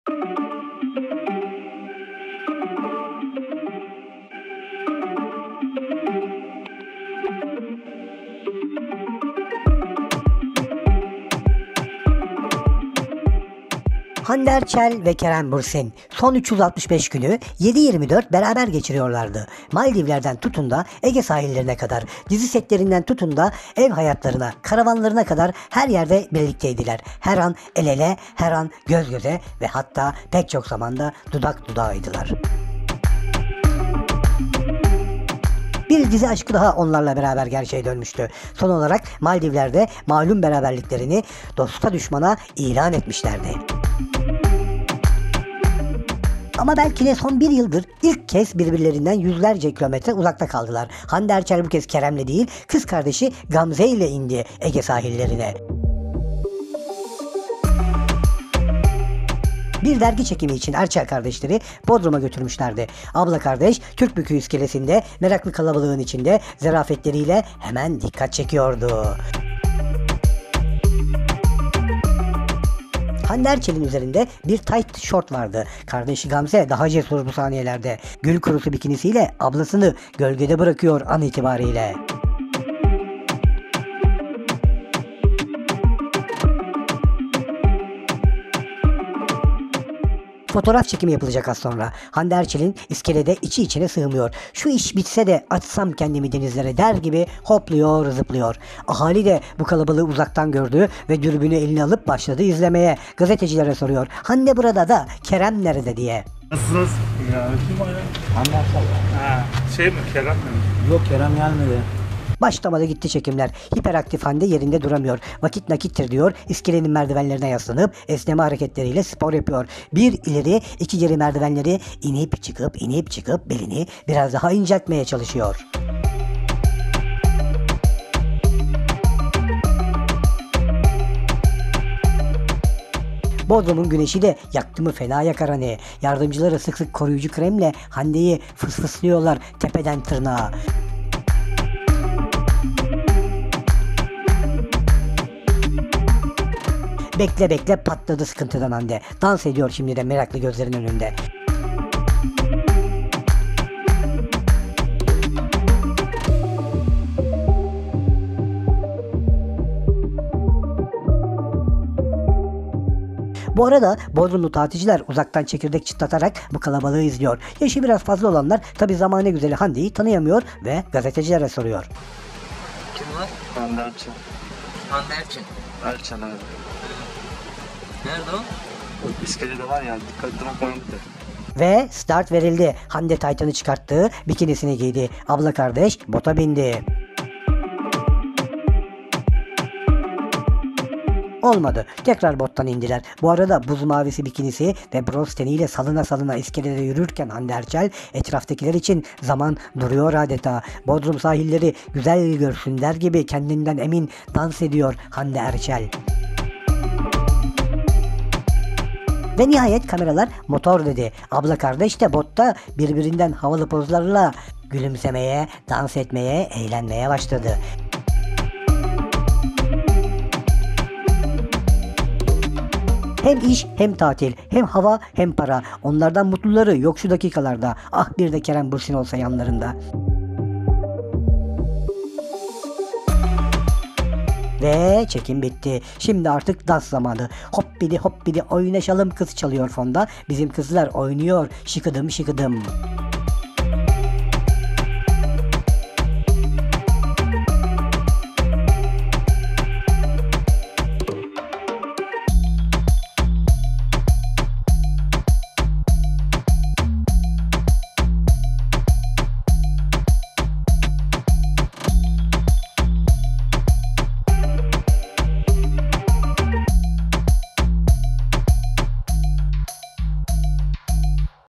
Hande Erçel ve Kerem Bürsin son 365 günü 7/24 beraber geçiriyorlardı. Maldivler'den tutun da Ege sahillerine kadar, dizi setlerinden tutun da ev hayatlarına, karavanlarına kadar her yerde birlikteydiler. Her an el ele, her an göz göze ve hatta pek çok zamanda dudak dudağıydılar. Bir dizi aşkı daha onlarla beraber gerçeğe dönmüştü. Son olarak Maldivler'de malum beraberliklerini dosta düşmana ilan etmişlerdi. Ama belki de son bir yıldır ilk kez birbirlerinden yüzlerce kilometre uzakta kaldılar. Hande Erçel bu kez Kerem'le değil, kız kardeşi Gamze ile indi Ege sahillerine. Bir dergi çekimi için Erçel kardeşleri Bodrum'a götürmüşlerdi. Abla kardeş Türkbükü iskelesinde meraklı kalabalığın içinde zarafetleriyle hemen dikkat çekiyordu. Hande Erçel'in üzerinde bir tight short vardı. Kardeşi Gamze daha cesur bu saniyelerde. Gül kurusu bikinisiyle ablasını gölgede bırakıyor an itibariyle. Fotoğraf çekimi yapılacak az sonra. Hande Erçel'in iskelede içi içine sığmıyor. Şu iş bitse de açsam kendimi denizlere der gibi hopluyor, zıplıyor. Ahali de bu kalabalığı uzaktan gördü ve dürbünü eline alıp başladı izlemeye. Gazetecilere soruyor. Hande burada da Kerem nerede diye. Nasılsınız? Ya kim o ya? Hande Erçel. Ha, şey mi, Kerem mi? Yok, Kerem gelmedi. Başlamadı gitti çekimler. Hiperaktif Hande yerinde duramıyor. Vakit nakittir diyor. İskelenin merdivenlerine yaslanıp esneme hareketleriyle spor yapıyor. Bir ileri iki geri merdivenleri inip çıkıp belini biraz daha inceltmeye çalışıyor. Bodrum'un güneşi de yaktı mı fena yakar hani. Yardımcıları sık sık koruyucu kremle Hande'yi fısfıslıyorlar tepeden tırnağa. Bekle patladı sıkıntıdan Hande. Dans ediyor şimdi de meraklı gözlerin önünde. Bu arada Bodrumlu tatilciler uzaktan çekirdek çıtlatarak bu kalabalığı izliyor. Yaşı biraz fazla olanlar tabi zamane güzeli Hande'yi tanıyamıyor ve gazetecilere soruyor. Kim var? Hande Erçel. Hande Erçel. Erçel abi. Nerede o? O iskelede var ya, dikkatli bakmanı de. Ve start verildi. Hande taytanı çıkarttı, bikinisini giydi. Abla kardeş bota bindi. Olmadı. Tekrar bottan indiler. Bu arada buz mavisi bikinisi ve bronz teniyle salına salına iskelede yürürken Hande Erçel etraftakiler için zaman duruyor adeta. Bodrum sahilleri güzel görsünler gibi kendinden emin dans ediyor Hande Erçel. Ve nihayet kameralar motor dedi. Abla kardeş de botta birbirinden havalı pozlarla gülümsemeye, dans etmeye, eğlenmeye başladı. Hem iş hem tatil, hem hava hem para. Onlardan mutluları yok şu dakikalarda. Ah bir de Kerem Bürsin olsa yanlarında. Ve çekim bitti. Şimdi artık dans zamanı. Hoppidi hoppidi oynaşalım kız çalıyor fonda. Bizim kızlar oynuyor şıkıdım şıkıdım.